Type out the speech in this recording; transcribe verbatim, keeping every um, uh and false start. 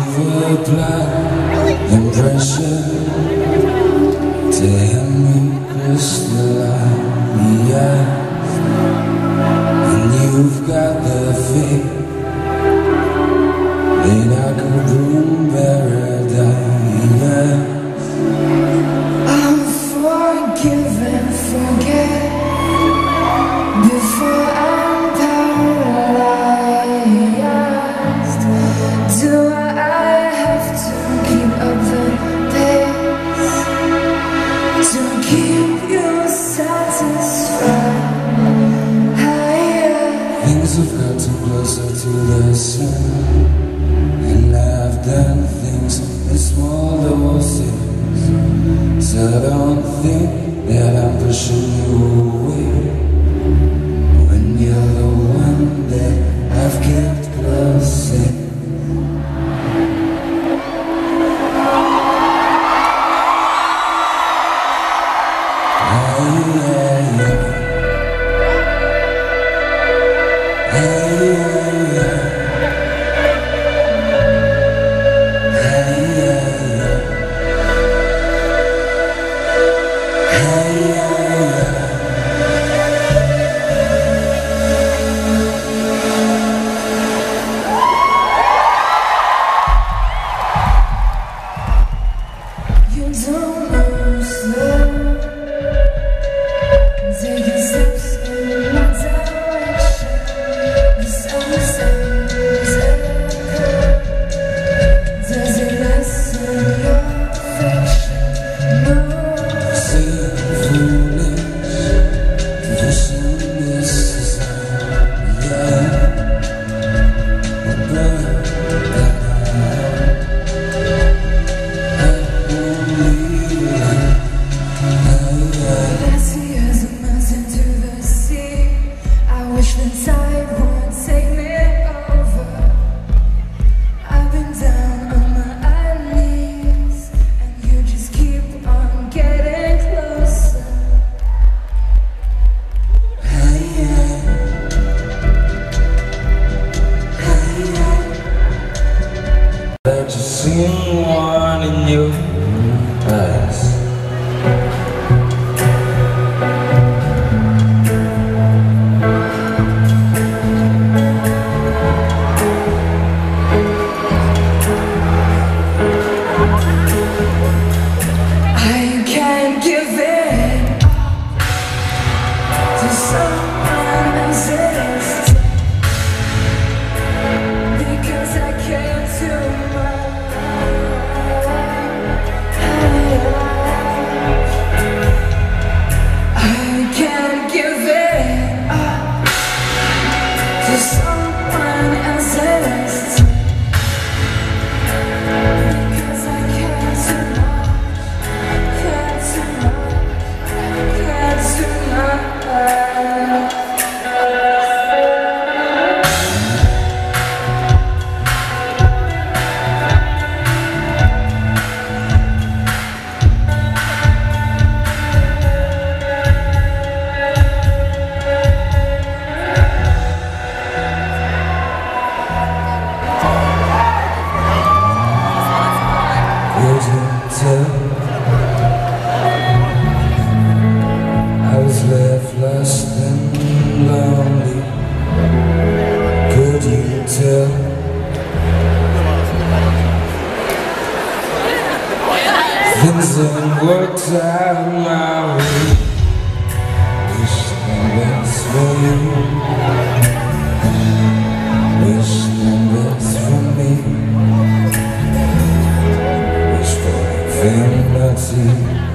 silver blood impression to help me crystallize. And you've got the faith that I could bring paradise. I'm forgive and forget before I'm paralyzed. Do I have to keep up the pace to keep you satisfied? Things have gotten closer to the sun, and I've done things in small doses, so don't think that I'm pushing you away when you're the one that I've kept close. You don't move slow, taking steps in my direction. The sound sounds echo. Does it lessen your affection? No. Say foolish, wishing this is yeah. I've just seen one in your eyes. I can't give it to someone else's because I care too much. I can't give it up to someone else's because I care too much. Care too much. Care too much. Could you tell I was left lost and lonely? Could you tell things ain't worked out my way? Wish the best for you, wish the best for me. Infinity.